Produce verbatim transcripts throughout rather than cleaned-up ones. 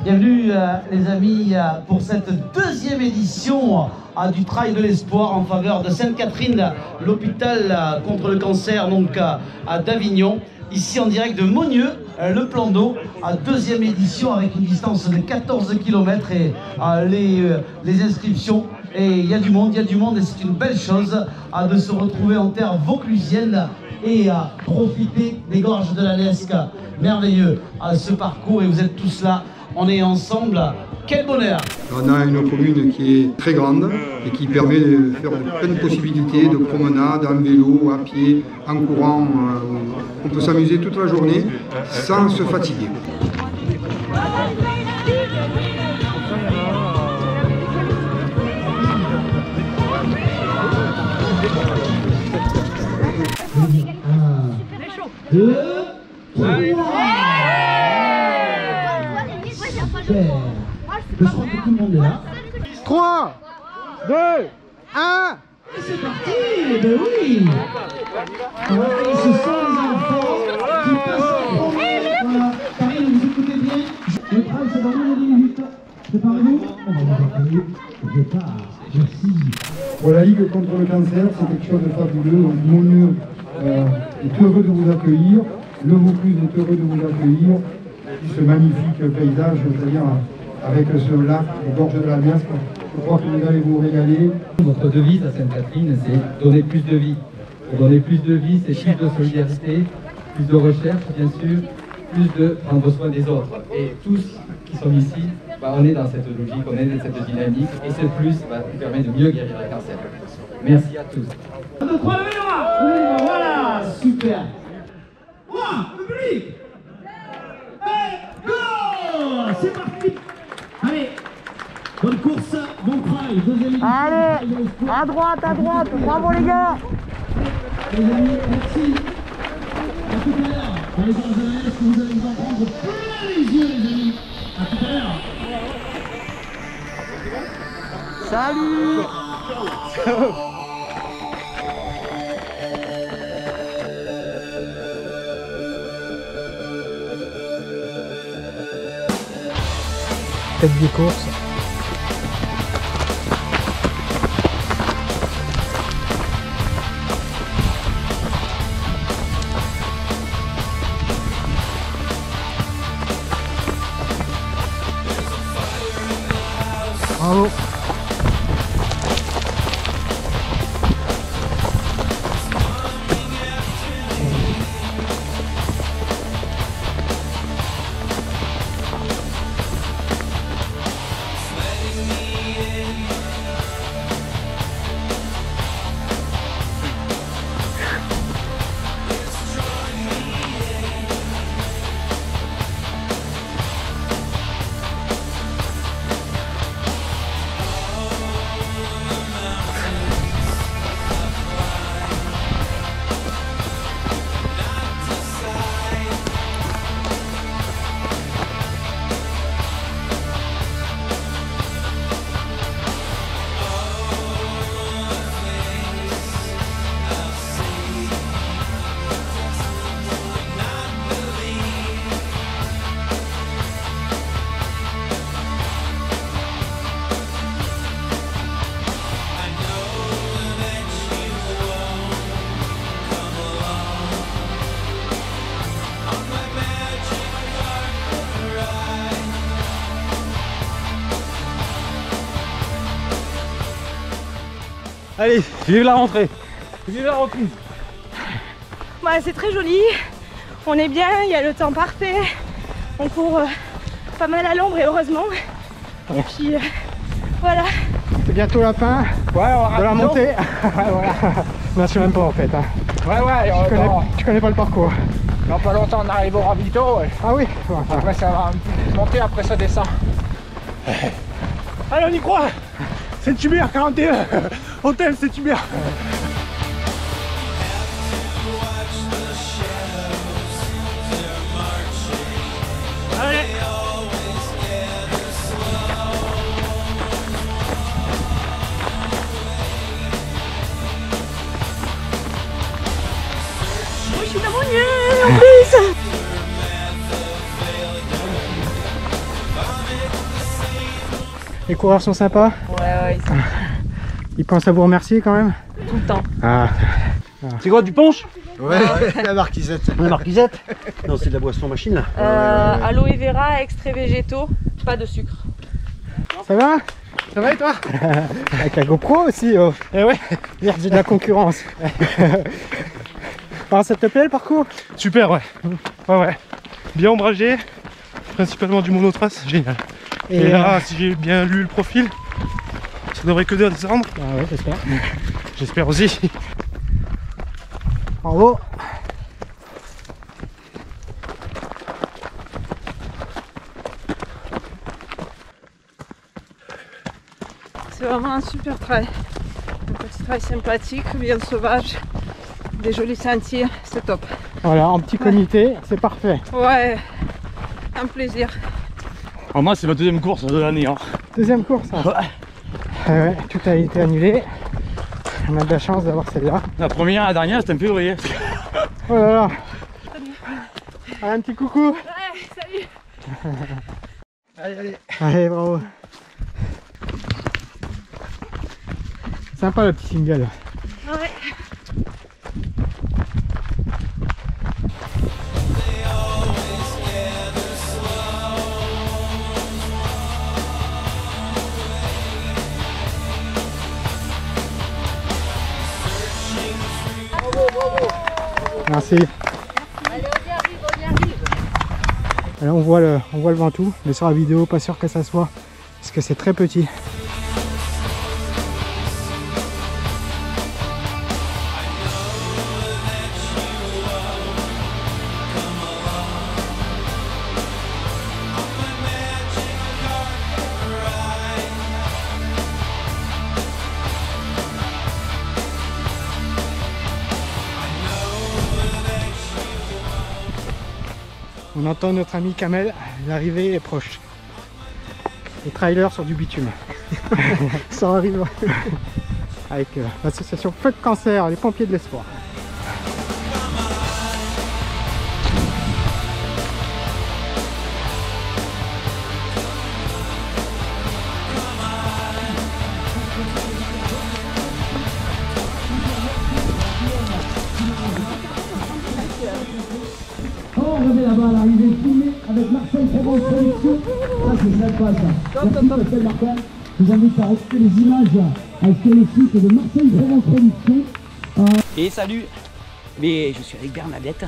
Bienvenue euh, les amis euh, pour cette deuxième édition euh, du Trail de l'Espoir en faveur de Sainte-Catherine, l'hôpital euh, contre le cancer donc euh, à d'Avignon. Ici en direct de Monieux, euh, le plan d'eau, à deuxième édition avec une distance de quatorze kilomètres et euh, les, euh, les inscriptions. Et il y a du monde, il y a du monde et c'est une belle chose euh, de se retrouver en terre vauclusienne et à euh, profiter des gorges de la Lesque. Merveilleux à ce parcours et vous êtes tous là. On est ensemble, quel bonheur! On a une commune qui est très grande et qui permet de faire plein de possibilités de promenade, en vélo, à pied, en courant. On peut s'amuser toute la journée sans se fatiguer. un, deux, trois. Je crois que tout le monde est là. trois, deux, un. Et c'est parti. Eh ben oui. Ouais, ce sont les enfants qui passent. Voilà. Karine, vous écoutez bien. Le trail, c'est dans moins de dix minutes. Préparez-vous. On va vous accueillir. Je pars. Merci. Pour la Ligue contre le cancer, c'est quelque chose de fabuleux. Monieux euh, est heureux de vous accueillir. Le Vaucluse est heureux de vous accueillir. Ce magnifique paysage, c'est-à-dire avec ce lac, les gorges de la Lesque, je crois que vous allez vous régaler. Notre devise à Sainte-Catherine, c'est donner plus de vie. Pour donner plus de vie, c'est plus de solidarité, plus de recherche, bien sûr, plus de prendre soin des autres. Et tous qui sont ici, bah, on est dans cette logique, on est dans cette dynamique, et ce plus bah, nous permet de mieux guérir le cancer. Merci à tous. un, deux, trois, levez les bras. Voilà, super. Moi, le public. Et go. C'est parti. Allez, bonne course, bon trail, deuxième édition. Allez, à droite, à droite, bravo les gars. Les amis, merci. À tout à l'heure, dans les gorges de la Lesque, vous allez vous en prendre plein les yeux, les amis. À tout à l'heure. Salut. Tête des courses. Bravo. Allez, vive la rentrée. Vive la reprise. Bah, c'est très joli, on est bien, il y a le temps parfait, on court euh, pas mal à l'ombre et heureusement. Et puis euh, voilà. C'est bientôt la fin ouais, de la montée. Ouais, voilà. Non, je sais même pas en fait. Hein. Ouais, ouais, tu, connais, tu connais pas le parcours. Dans pas longtemps on arrive au ravito. Ouais. Ah oui ouais, après ça va monter, après ça descend. Allez, on y croit. C'est Tubert quarante et un. On t'aime, c'est Tubert. Allez. Moi je suis dans mon lieu en plus. Les coureurs sont sympas? Ouais, ouais, ils sont Ils pensent à vous remercier quand même? tout le temps. Ah. C'est quoi, du punch? Ouais, la marquisette. La marquisette? Non, c'est de la boisson machine là. Euh, aloe vera, extraits végétaux, pas de sucre. Ça va? Ça va et toi? Avec la GoPro aussi, oh. Eh ouais. Merde, j'ai de la concurrence. Alors, ça te plaît le parcours? Super, ouais. Ouais, ouais. Bien ombragé, principalement du monotrace, génial. Et, Et là, euh, si j'ai bien lu le profil, ça devrait que descendre. Ah ouais, j'espère. J'espère aussi. Bravo. C'est vraiment un super trail. Un petit trail sympathique, bien sauvage, des jolis sentiers, c'est top. Voilà, en petit comité, c'est parfait. Ouais, un plaisir. Alors moi, c'est ma deuxième course de l'année. Hein. Deuxième course. Hein. Ouais. Ah ouais, tout a été annulé. On a de la chance d'avoir celle-là. La première et la dernière, c'était en février. Oh là là. Allez, un petit coucou. Ouais, salut. Allez, allez. Allez, bravo. Sympa le petit single. Ouais. Merci. Là on voit le, on voit le Ventoux, mais sur la vidéo pas sûr que ça soit, parce que c'est très petit. On entend notre ami Kamel, l'arrivée est proche. Les trailers sur du bitume. Ça arrive avec euh, l'association Feu de Cancer, les pompiers de l'espoir. Oh, on est là-bas à l'arrivée filmée avec Marcel Provence Production. Ça, c'est sympa, ça. Merci, Marcel Martin. Je vous invite à retrouver les images sur le site de Marcel Provence Production. Et salut, mais je suis avec Bernadette,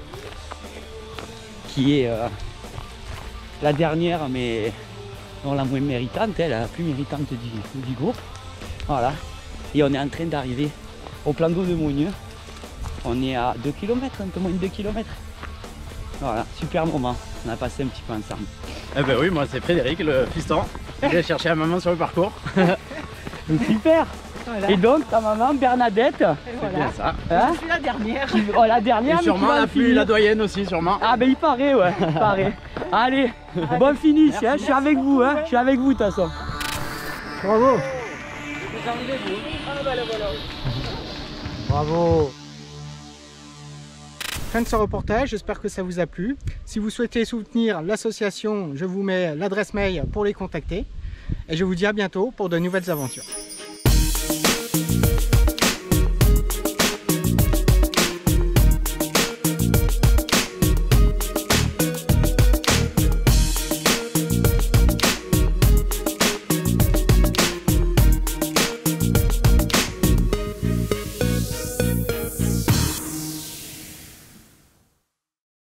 qui est euh, la dernière, mais non la moins méritante, elle, la plus méritante du, du groupe. Voilà, et on est en train d'arriver au plan d'eau de Monieux. On est à deux kilomètres, un peu moins de deux kilomètres. Voilà, super moment, on a passé un petit peu ensemble. Eh ben oui, moi c'est Frédéric, le fiston. J'ai cherché à maman sur le parcours. Super. Voilà. Et donc ta maman Bernadette, Et voilà. Bien ça. hein, Je suis la dernière. qui- oh, la dernière, Et mais sûrement qui va la le plus finir. la doyenne aussi, sûrement. Ah ben il paraît, ouais, il paraît. Allez, bonne finish, hein, je suis avec vous, hein, je suis avec vous de toute façon. Bravo. Ah bah le voilà. Bravo. Fin de ce reportage, j'espère que ça vous a plu. Si vous souhaitez soutenir l'association, je vous mets l'adresse mail pour les contacter. Et je vous dis à bientôt pour de nouvelles aventures.